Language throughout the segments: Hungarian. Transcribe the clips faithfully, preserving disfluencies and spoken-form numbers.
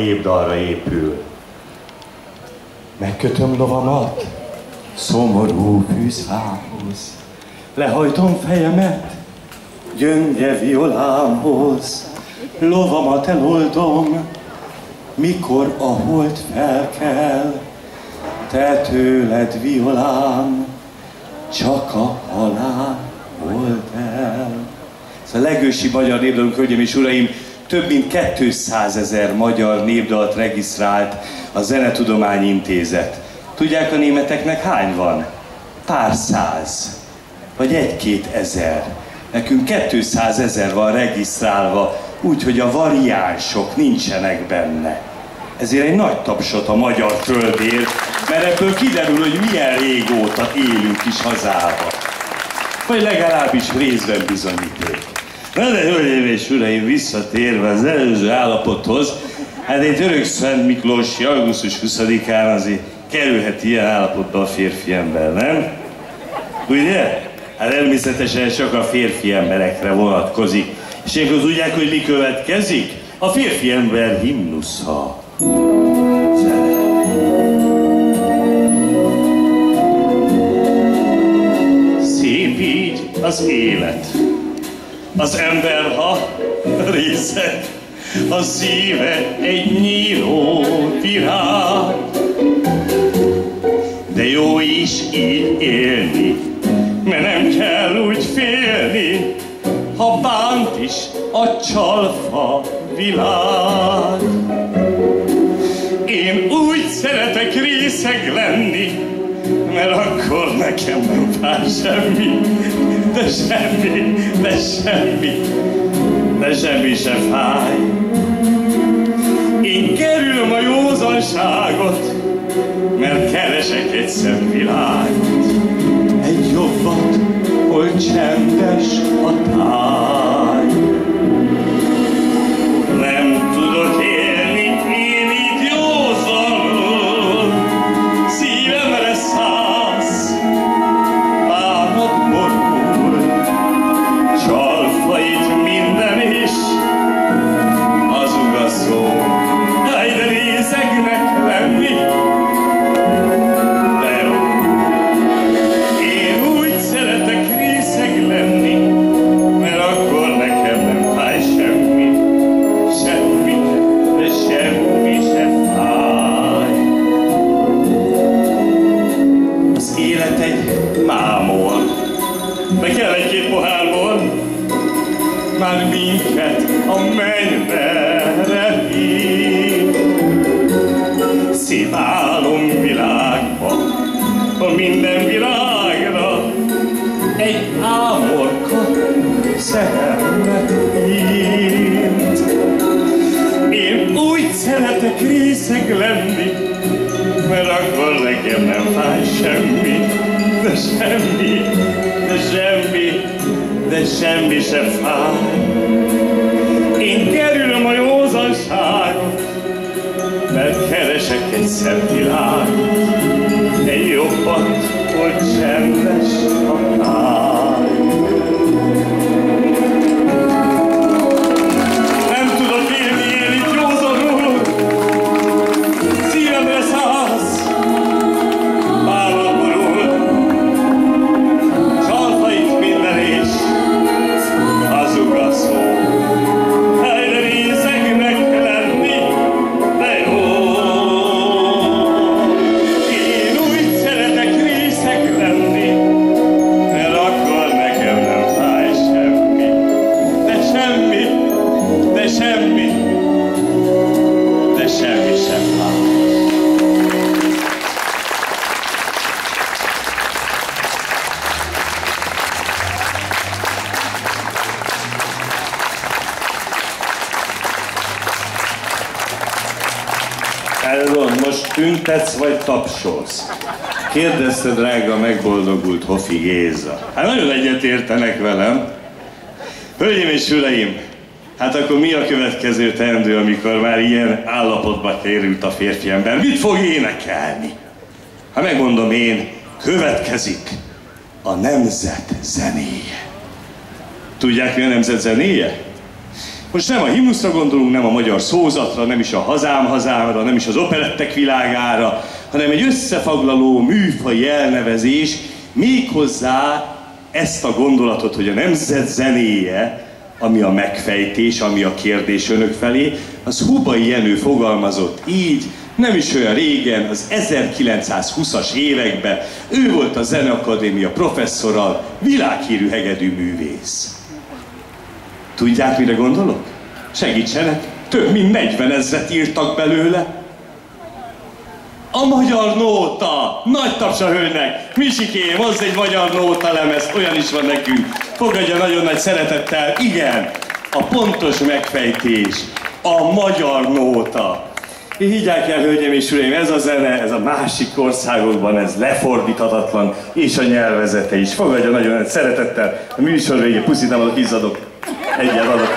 népdalra épül. Megkötöm lovamat szomorú fűszámhoz, lehajtom fejemet gyönge violámhoz, lovamat eloldom, mikor a hold felkel, te tőled violám, csak a halál volt el. Ez a legősi magyar népdalunk, hölgyeim és uraim, több mint kétszázezer magyar népdalt regisztrált a Zenetudományi Intézet. Tudják, a németeknek hány van? Pár száz, vagy egy-két ezer. Nekünk kétszázezer van regisztrálva, úgyhogy a variánsok nincsenek benne. Ezért egy nagy tapsot a magyar földért, mert ebből kiderül, hogy milyen régóta élünk is hazába. Vagy legalábbis részben bizonyíték. Na de, hölgyeim és uraim, visszatérve az előző állapothoz, hát egy örök Szent Miklósi augusztus huszadikán azért kerülhet ilyen állapotba a férfi ember, nem? Ugye? Hát természetesen csak a férfi emberekre vonatkozik. És akkor tudják, hogy mi következik? A férfi ember himnusza. Szép így az élet. Az ember, ha részeg, a szíve egy nyíló virág. De jó is így élni, mert nem kell úgy félni, ha bánt is a csalfa világ. Én úgy szeretek részeg lenni, mert akkor nekem nem fáj semmi, de semmi, de semmi, de semmi se fáj. Én kerülöm a józanságot, mert keresek egy szebb világot, egy jobbat, hol csendes a táj. Nem tudok élni én itt józanul, szívemre szász, bánat borul, csalfait minden is, az ugaszó, jaj, de részegnek lenni. Már minket a mennybe hív. Szép álom világba, a minden virágra egy ámorka szerelmet írt. Én úgy szeretek részeg lenni, mert akkor nekem nem fáj semmi, de semmi, de semmi, de semmi se fáj. Én kerülöm a józanságot, mert keresek egy szebb világot, egy jobbat, hogy csendes a táj. Nem tudok élni, én itt józanul, szívemre szász, bánat borul, csalfait minden is, az ugaszó. Helyre részegnek lenni, de jó. Én úgy szeretek részeg lenni, mert akkor nekem nem fáj semmi. De semmi, de semmi, de semmi sem fáj. Elron, most tüntetsz vagy tapsolsz? Kérdezte drága megboldogult Hofi Géza. Hát nagyon egyet értenek velem. Hölgyeim és uraim, hát akkor mi a következő teendő, amikor már ilyen állapotba került a férfi ember? Mit fog énekelni? Hát megmondom én, következik a nemzet zenéje. Tudják, mi a nemzet zenéje? Most nem a himnuszra gondolunk, nem a magyar szózatra, nem is a hazám hazámra, nem is az operettek világára, hanem egy összefoglaló műfai elnevezés, méghozzá ezt a gondolatot, hogy a nemzet zenéje, ami a megfejtés, ami a kérdés önök felé, az Hubai Jenő fogalmazott így, nem is olyan régen, az ezerkilencszázhúszas években. Ő volt a Zeneakadémia professzora, világhírű hegedű művész. Tudják, mire gondolok? Segítsenek, több mint negyven ezret írtak belőle. A magyar nóta! Nagy taps a hölgynek! Misikém, hozz egy magyar nóta lemezt, olyan is van nekünk. Fogadja nagyon nagy szeretettel, igen, a pontos megfejtés, a magyar nóta. Higgyák el, hölgyeim és uraim, ez a zene, ez a másik országokban, ez lefordíthatatlan, és a nyelvezete is. Fogadja nagyon nagy szeretettel, a műsor végén puszit nem adok, izzadok. Egyet adok.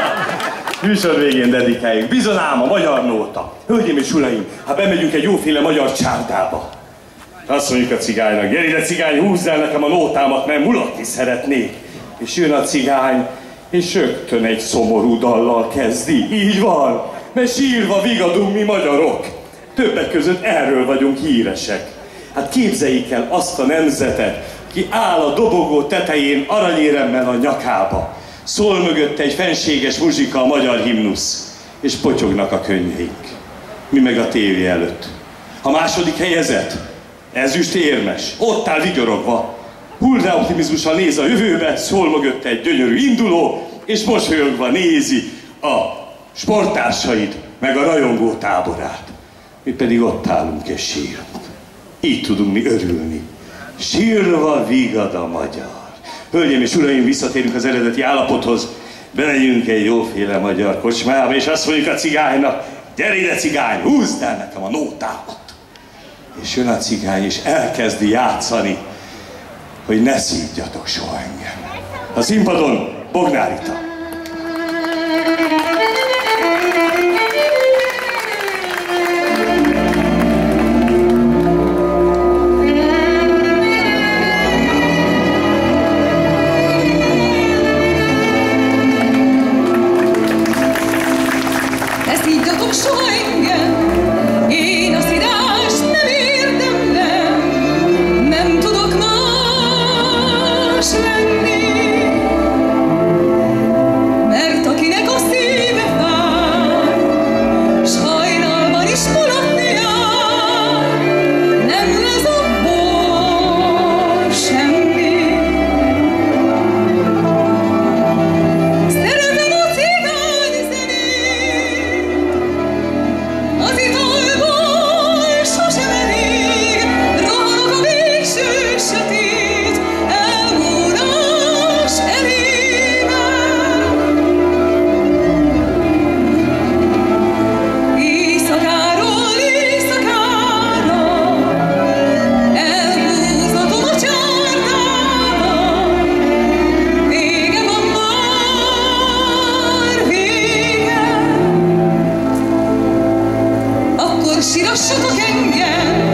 Műsor végén dedikáljuk. Bizony ám a magyar nóta. Hölgyeim és uraim, hát bemegyünk egy jóféle magyar csárdába. Azt mondjuk a cigánynak, gyere ide cigány, húzd el nekem a nótámat, mert mulatni szeretnék. És jön a cigány, és rögtön egy szomorú dallal kezdi. Így van, mert sírva vigadunk mi magyarok. Többek között erről vagyunk híresek. Hát képzeljék el azt a nemzetet, ki áll a dobogó tetején aranyéremmel a nyakába. Szól mögötte egy fenséges muzsika, a magyar himnusz, és potyognak a könyveink. Mi meg a tévé előtt. A második helyezett, ezüst érmes, ott áll vigyorogva, hullá optimizmussal néz a jövőbe, szól mögötte egy gyönyörű induló, és mosolyogva nézi a sporttársaid, meg a rajongó táborát. Mi pedig ott állunk és sírunk. Így tudunk mi örülni. Sírva vigad a magyar. Hölgyeim és uraim, visszatérünk az eredeti állapothoz, bemegyünk egy jóféle magyar kocsmába, és azt mondjuk a cigánynak, gyere ide cigány, húzd el nekem a nótámat. És jön a cigány, és elkezdi játszani, hogy ne szívjatok soha engem. A színpadon Bognár Rita. Sirassatok engem!